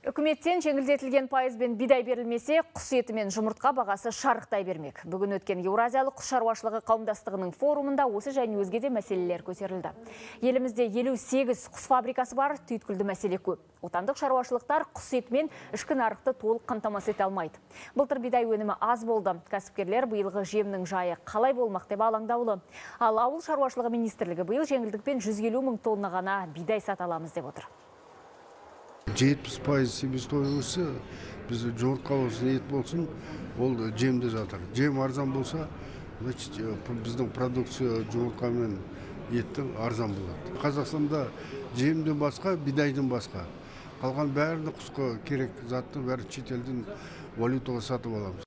Үкіметтен жеңілдетілген пайызбен бидай берілмесе, құс еті мен жұмыртқа бағасы шарықтай бермек. Бүгін өткен Еуразиялық құс шаруашылығы қауымдастығының форумында осы және өзге де мәселелер көтерілді. Елімізде 58 құс фабрикасы бар, түйткілді мәселе көп. Отандық шаруашылықтар құс еті мен ішкі нарықты толық қамтамасыз ете алмайды. Былтыр бидай өнімі аз болды. Кәсіпкерлер биылғы жемнің жайы қалай болмақ деп алаңдаулы. Ал ауыл шаруашылығы министрлігі биыл жеңілдікпен 150 мың тонна ғана бидай сата аламыз деп отыр. 70% себестойлығы біз жұмыртқа болсын, ет болсын, ол жемде жатыр. Жем арзан болса, біздің продукция жұмыртқа мен еттің арзан болады. Қазақстанда жемден басқа, бидайдың басқа. Қалған бәрін құсқа керек заттың бәрі шетелдің валютаға сатып аламыз.